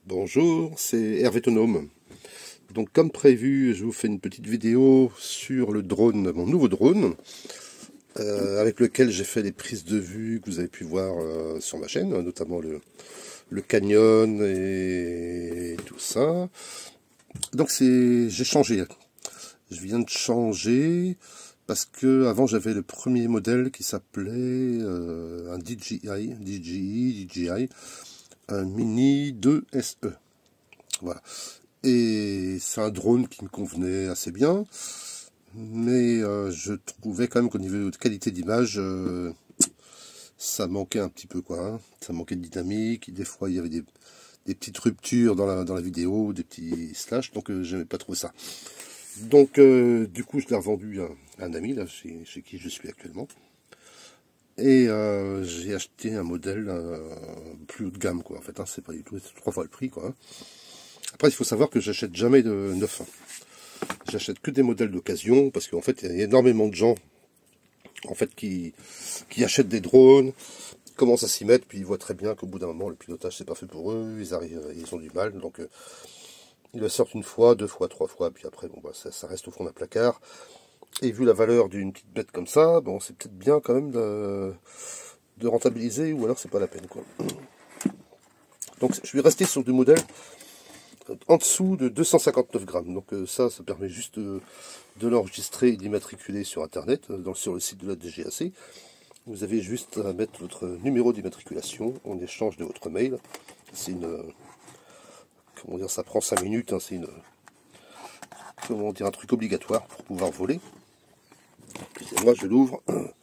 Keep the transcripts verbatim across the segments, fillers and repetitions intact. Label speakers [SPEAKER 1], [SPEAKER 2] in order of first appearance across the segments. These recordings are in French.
[SPEAKER 1] Bonjour, c'est Hervé Autonome. Donc comme prévu, je vous fais une petite vidéo sur le drone, mon nouveau drone, euh, avec lequel j'ai fait des prises de vue que vous avez pu voir euh, sur ma chaîne, notamment le, le canyon et tout ça. Donc c'est, j'ai changé. Je viens de changer parce que avant j'avais le premier modèle qui s'appelait euh, un D J I, D J I, D J I, un Mini deux S E. Voilà. Et c'est un drone qui me convenait assez bien, mais euh, je trouvais quand même qu'au niveau de qualité d'image, euh, ça manquait un petit peu, quoi. Hein. Ça manquait de dynamique, des fois il y avait des, des petites ruptures dans la, dans la vidéo, des petits slash, donc euh, j'aimais pas trop ça. Donc euh, du coup je l'ai revendu à, à un ami, là, chez, chez qui je suis actuellement. Et euh, j'ai acheté un modèle euh, plus haut de gamme, quoi. En fait, hein, c'est pas du tout, c'est trois fois le prix, quoi. Hein. Après, il faut savoir que j'achète jamais de neuf. J'achète que des modèles d'occasion, parce qu'en fait, il y a énormément de gens en fait, qui, qui achètent des drones, commencent à s'y mettre, puis ils voient très bien qu'au bout d'un moment, le pilotage, c'est pas fait pour eux, ils arrivent, ils ont du mal, donc euh, ils le sortent une fois, deux fois, trois fois, puis après, bon, bah, ça, ça reste au fond d'un placard. Et vu la valeur d'une petite bête comme ça, bon, c'est peut-être bien quand même de, de rentabiliser, ou alors c'est pas la peine, quoi. Donc, je suis resté sur du modèle en dessous de deux cent cinquante-neuf grammes. Donc euh, ça, ça permet juste de, de l'enregistrer et d'immatriculer sur Internet, dans, sur le site de la D G A C. Vous avez juste à mettre votre numéro d'immatriculation en échange de votre mail. C'est une... Comment dire, ça prend cinq minutes, hein, c'est une... Comment dire, un truc obligatoire pour pouvoir voler. Excusez-moi, je l'ouvre.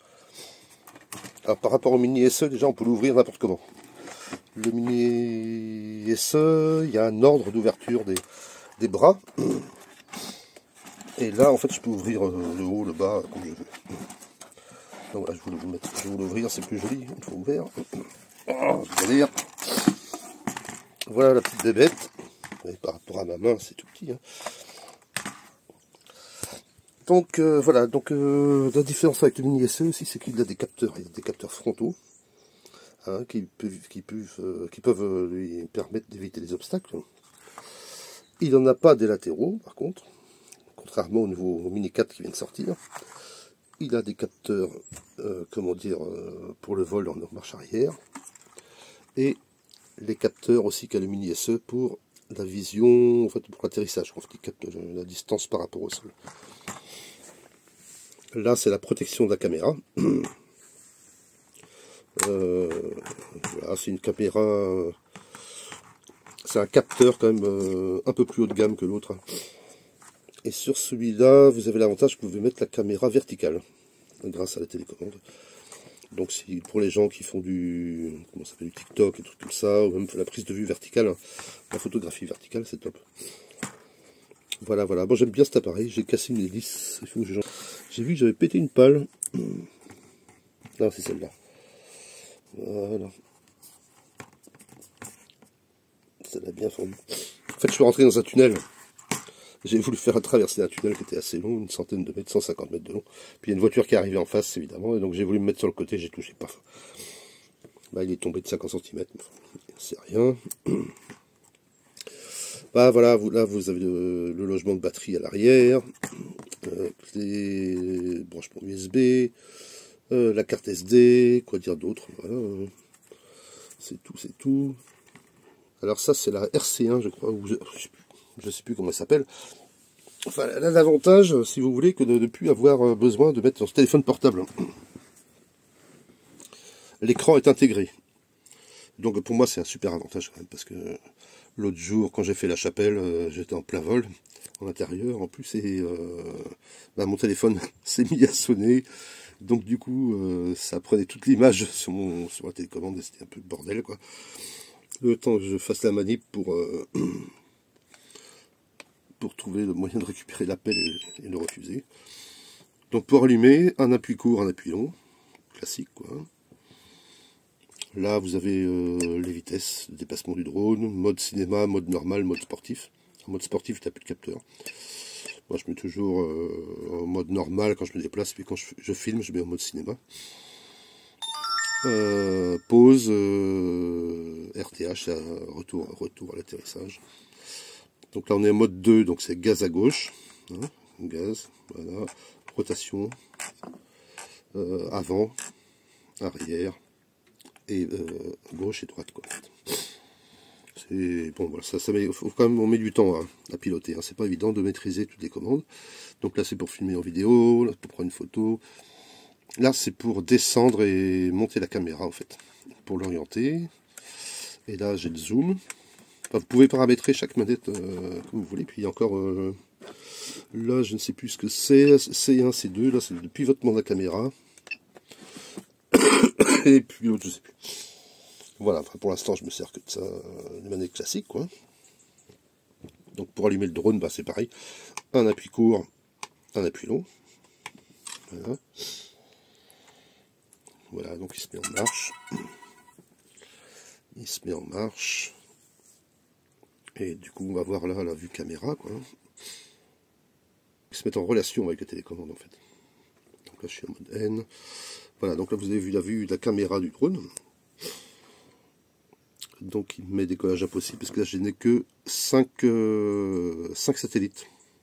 [SPEAKER 1] Alors par rapport au Mini S E, déjà on peut l'ouvrir n'importe comment. Le Mini S E, il y a un ordre d'ouverture des, des bras. Et là, en fait, je peux ouvrir le haut, le bas, comme je veux. Donc là, je voulais vous mettre, je vais vous l'ouvrir, c'est plus joli, une fois ouvert. Oh, dire. Voilà la petite bébête. Et par rapport à ma main, c'est tout petit. Hein. Donc euh, voilà, donc euh, la différence avec le Mini S E aussi, c'est qu'il a des capteurs, il y a des capteurs frontaux. Hein, qui peuvent, qui peuvent, euh, qui peuvent lui permettre d'éviter les obstacles. Il n'en a pas des latéraux, par contre, contrairement au nouveau au Mini quatre qui vient de sortir. Il a des capteurs, euh, comment dire, euh, pour le vol en marche arrière. Et les capteurs aussi qu'a le Mini S E pour la vision, en fait, pour l'atterrissage, qui capte la distance par rapport au sol. Là, c'est la protection de la caméra. Euh, voilà, c'est une caméra, c'est un capteur quand même euh, un peu plus haut de gamme que l'autre. Et sur celui-là, vous avez l'avantage que vous pouvez mettre la caméra verticale grâce à la télécommande. Donc c'est pour les gens qui font du, comment ça s'appelle, du TikTok et tout comme ça, ou même la prise de vue verticale, la photographie verticale, c'est top. Voilà, voilà. Bon, j'aime bien cet appareil. J'ai cassé une hélice. J'ai vu que j'avais pété une pale. Non, c'est celle-là. Voilà. Ça l'a bien fondu. En fait, je suis rentré dans un tunnel. J'ai voulu faire traverser un tunnel qui était assez long, une centaine de mètres, cent cinquante mètres de long. Puis il y a une voiture qui est arrivée en face, évidemment, et donc j'ai voulu me mettre sur le côté, j'ai touché, paf. Bah, il est tombé de cinquante centimètres, c'est rien. Bah voilà, vous, là vous avez le, le logement de batterie à l'arrière, euh, les branchements U S B, euh, la carte S D, quoi dire d'autre, voilà. Euh, c'est tout, c'est tout. Alors ça c'est la R C un, je crois, ou je, je sais plus. Je ne sais plus comment elle s'appelle. Enfin, elle a l'avantage, si vous voulez, que de ne plus avoir besoin de mettre son téléphone portable. L'écran est intégré. Donc pour moi, c'est un super avantage quand même, parce que l'autre jour, quand j'ai fait la chapelle, euh, j'étais en plein vol, en intérieur. En plus, et, euh, bah, mon téléphone s'est mis à sonner. Donc du coup, euh, ça prenait toute l'image sur, mon, sur la télécommande, et c'était un peu le bordel, quoi. Le temps que je fasse la manip pour... Euh, pour trouver le moyen de récupérer l'appel et, et le refuser. Donc pour allumer, un appui court, un appui long, classique quoi. Là vous avez euh, les vitesses de dépassement du drone, mode cinéma, mode normal, mode sportif. En mode sportif, tu n'as plus de capteur. Moi je mets toujours euh, en mode normal quand je me déplace, puis quand je, je filme, je mets en mode cinéma. euh, pause, euh, R T H, retour, retour à l'atterrissage. Donc là on est en mode deux, donc c'est gaz à gauche, hein, gaz, voilà, rotation, euh, avant, arrière, et euh, gauche et droite, quoi. C'est bon, voilà, ça, ça met, faut quand même, on met du temps à, à piloter, hein, c'est pas évident de maîtriser toutes les commandes. Donc là c'est pour filmer en vidéo, là pour prendre une photo. Là c'est pour descendre et monter la caméra en fait, pour l'orienter. Et là j'ai le zoom. Enfin, vous pouvez paramétrer chaque manette euh, comme vous voulez. Puis il y a encore euh, là je ne sais plus ce que c'est, C un, C deux, là c'est le pivotement de la caméra. Et puis l'autre je sais plus. Voilà, enfin, pour l'instant je me sers que de ça, une manette classique quoi. Donc pour allumer le drone, bah, c'est pareil. Un appui court, un appui long. Voilà. Voilà, donc il se met en marche. Il se met en marche. Et du coup, on va voir là la vue caméra, quoi. Il se met en relation avec la télécommande, en fait. Donc là, je suis en mode N. Voilà, donc là, vous avez vu la vue de la caméra du drone. Donc, il met décollage impossible, parce que là, je n'ai que cinq, euh, cinq satellites.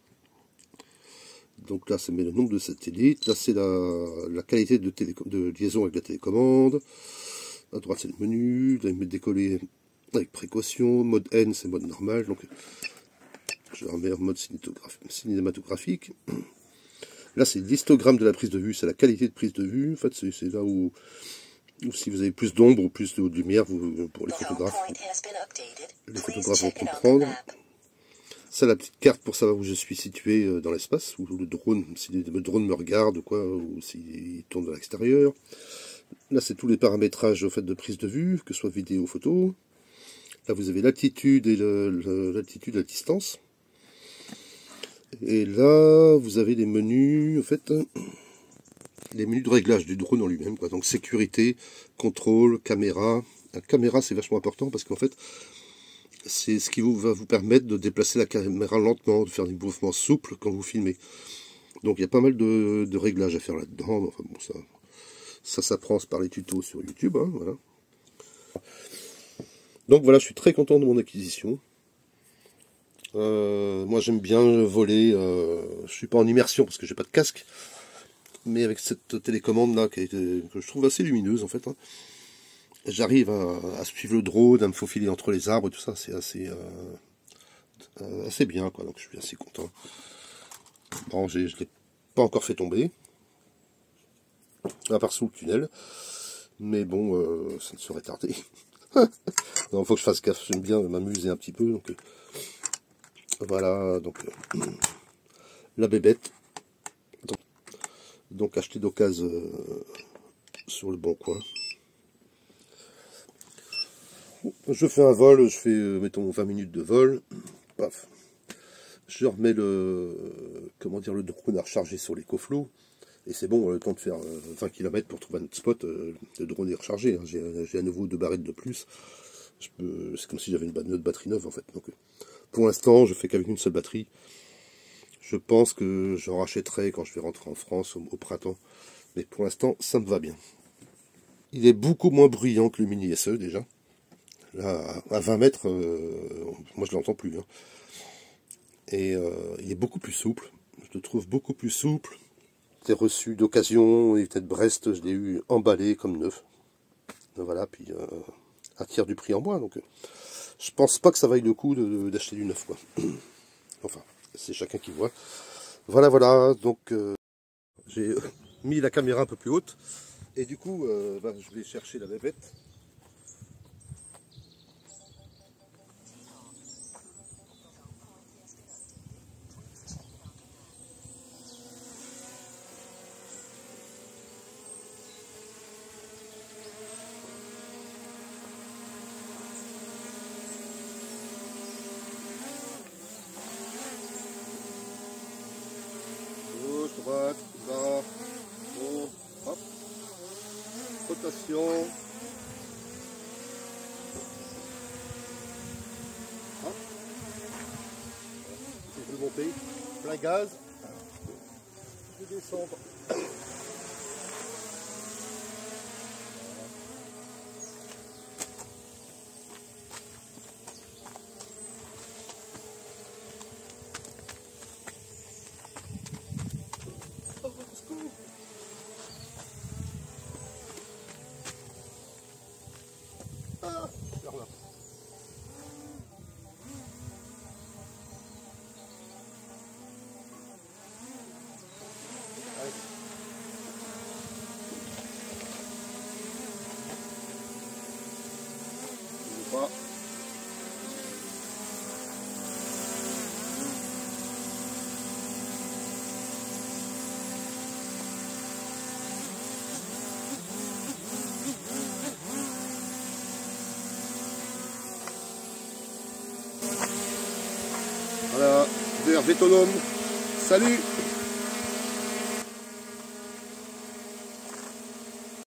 [SPEAKER 1] Donc là, ça met le nombre de satellites. Là, c'est la, la qualité de, de liaison avec la télécommande. À droite, c'est le menu. Là, il met décoller avec précaution. Mode N, c'est mode normal. Donc, je remets en mode cinématographique. Là, c'est l'histogramme de la prise de vue. C'est la qualité de prise de vue. En fait, c'est là où, où, si vous avez plus d'ombre ou plus de lumière, vous, pour les photographes, les photographes vont comprendre. Ça, la petite carte pour savoir où je suis situé dans l'espace, où le drone, si le drone me regarde ou quoi, ou s'il tourne de l'extérieur. Là, c'est tous les paramétrages au fait de prise de vue, que ce soit vidéo ou photo. Là, vous avez l'altitude et l'altitude, la distance. Et là, vous avez les menus, en fait, les menus de réglage du drone en lui-même. Donc, sécurité, contrôle, caméra. La caméra, c'est vachement important parce qu'en fait, c'est ce qui vous, va vous permettre de déplacer la caméra lentement, de faire des mouvements souples quand vous filmez. Donc il y a pas mal de, de réglages à faire là-dedans. Enfin bon, ça, ça s'apprend par les tutos sur YouTube. Hein, voilà. Donc voilà, je suis très content de mon acquisition. Euh, moi j'aime bien voler. Euh, je suis pas en immersion parce que j'ai pas de casque. Mais avec cette télécommande là qui a été, que je trouve assez lumineuse en fait. Hein, j'arrive à, à suivre le drone, à me faufiler entre les arbres, tout ça, c'est assez, euh, euh, assez bien, quoi. Donc je suis assez content. Bon, je ne l'ai pas encore fait tomber, à part sous le tunnel, mais bon, euh, ça ne serait tardé. Il faut que je fasse gaffe, j'aime bien m'amuser un petit peu, donc euh, voilà, donc euh, la bébête. Donc, donc acheter d'occasion euh, sur le bon coin. Je fais un vol, je fais, euh, mettons, vingt minutes de vol, paf. Je remets le, comment dire, le drone à recharger sur l'écoflow, et c'est bon, le temps de faire euh, vingt kilomètres pour trouver un autre spot, euh, le drone est rechargé, hein. J'ai à nouveau deux barrettes de plus, c'est comme si j'avais une autre batterie neuve en fait. Donc, pour l'instant, je fais qu'avec une seule batterie. Je pense que j'en rachèterai quand je vais rentrer en France au, au printemps, mais pour l'instant, ça me va bien. Il est beaucoup moins bruyant que le Mini S E déjà. Là, à vingt mètres, euh, moi je l'entends plus. Hein. Et euh, il est beaucoup plus souple. Je le trouve beaucoup plus souple. J'ai reçu d'occasion, il était de Brest, je l'ai eu emballé comme neuf. Voilà, puis euh, un tiers du prix en bois. Donc, euh, je pense pas que ça vaille le coup d'acheter du neuf, quoi. Enfin, c'est chacun qui voit. Voilà, voilà. Donc, euh, j'ai mis la caméra un peu plus haute. Et du coup, euh, bah, je vais chercher la bébête. Droite, bas, haut, hop, rotation, hop, je vais monter, plein gaz, je vais descendre, Hervé Tonome. Salut!